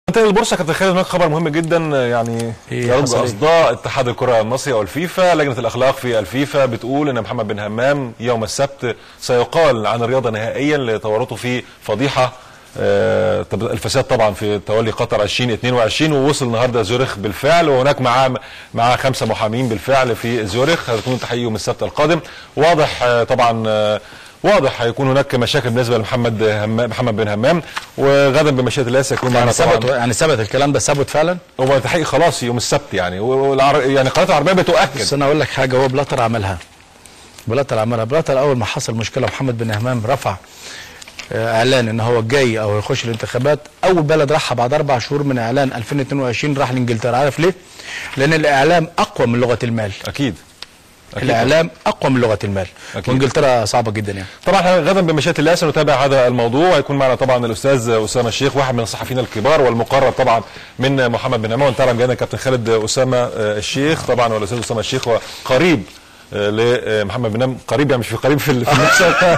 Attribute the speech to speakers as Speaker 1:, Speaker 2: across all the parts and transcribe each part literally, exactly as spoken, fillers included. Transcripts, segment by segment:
Speaker 1: انتقل البورصه كابتن خالد، هناك خبر مهم جدا يعني يرد اصداء اتحاد الكره المصري او الفيفا. لجنه الاخلاق في الفيفا بتقول ان محمد بن همام يوم السبت سيقال عن الرياضه نهائيا لتورطه في فضيحه آه الفساد طبعا في تولي قطر ألفين واثنين وعشرين، ووصل النهارده زيورخ بالفعل، وهناك معاه معاه خمسه محامين بالفعل في زيورخ. هتكون التحقيق يوم السبت القادم. واضح آه طبعا آه واضح هيكون هناك مشاكل بالنسبه لمحمد همام محمد بن همام، وغدا بمشيئه الله سيكون
Speaker 2: معنا طبعا. ثبت يعني ثبت الكلام ده ثبت فعلا؟
Speaker 1: هو التحقيق خلاص يوم السبت يعني، والعر... يعني القناه العربيه بتؤكد.
Speaker 2: بس انا اقول لك حاجه، هو بلاتر عملها بلاتر عملها بلاتر اول ما حصل مشكله محمد بن همام رفع اعلان ان هو جاي او يخش الانتخابات. اول بلد راحها بعد اربع شهور من اعلان ألفين واثنين وعشرين راح لانجلترا. عارف ليه؟ لان الاعلام اقوى من لغه المال.
Speaker 1: اكيد
Speaker 2: أكيد الاعلام اقوى من لغه المال. أكيد. وانجلترا صعبه جدا يعني.
Speaker 1: طبعا غدا بمشيئه الله سنتابع هذا الموضوع، ويكون معنا طبعا الاستاذ اسامه الشيخ واحد من الصحفيين الكبار والمقرب طبعا من محمد بن همام. ونتابع جدا كابتن خالد اسامه الشيخ طبعا، والاستاذ اسامه الشيخ هو قريب لمحمد بن همام، قريب يعني مش في قريب في النسب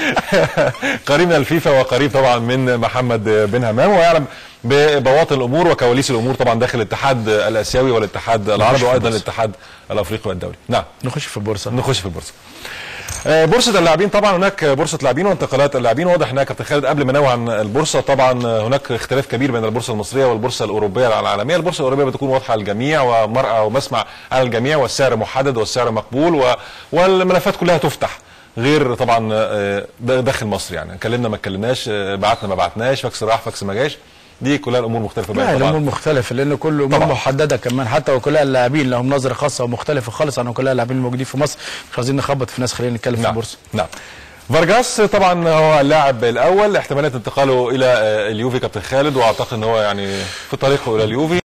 Speaker 1: قريب من الفيفا وقريب طبعا من محمد بن همام، ويعلم ببواطن الامور وكواليس الامور طبعا داخل الاتحاد الاسيوي والاتحاد العربي وايضا الاتحاد الافريقي والدولي. نعم
Speaker 2: نخش في البورصه
Speaker 1: نخش في البورصه. بورصه اللاعبين طبعا، هناك بورصه لاعبين وانتقالات اللاعبين. واضح هناك كابتن خالد قبل ما ننوه عن البورصه، طبعا هناك اختلاف كبير بين البورصه المصريه والبورصه الاوروبيه العالميه. البورصه الاوروبيه بتكون واضحه للجميع ومرأى ومسمع على الجميع، والسعر محدد والسعر مقبول، و... والملفات كلها تفتح، غير طبعا داخل مصر يعني اتكلمنا ما اتكلمناش، بعتنا ما بعتناش، فاكس راح فاكس ما جاش، دي كلها الامور مختلفه بقى.
Speaker 2: لا الامور مختلفه لان كل امور محدده كمان، حتى وكلاء اللاعبين لهم نظره خاصه ومختلفه خالص عن وكلاء اللاعبين الموجودين في مصر. مش عايزين نخبط في ناس، خلينا نتكلم. نعم. في البورصه.
Speaker 1: نعم. فارجاس طبعا هو اللاعب الاول، احتمالات انتقاله الى اليوفي كابتن خالد، واعتقد ان هو يعني في طريقه الى اليوفي.